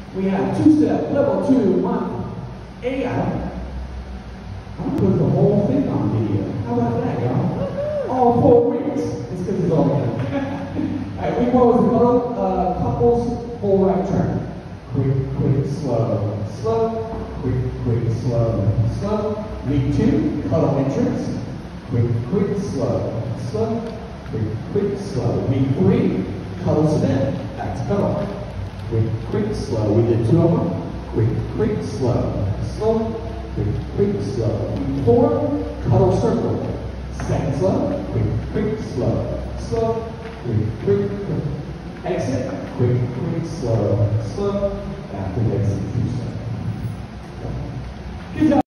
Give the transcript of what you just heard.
We have two-step, level 2, 1, AI. I'm putting the whole thing on video. How about that, y'all? All 4 weeks. It's because it's all good. Alright, we go with the couples full right turn. Quick, slow, slow. Quick, slow, slow. Lead 2, cuddle entrance. Quick, slow, slow. Quick, slow. Lead 3, cuddle spin. Back to cuddle. Quick, slow. We did 2 of them. Quick, slow, slow. Quick, slow. Lead 4, cuddle circle. Second slow. Quick, slow, slow. Quick. Exit. Quick, slow, slow. Back to exit 2 slow. Good job.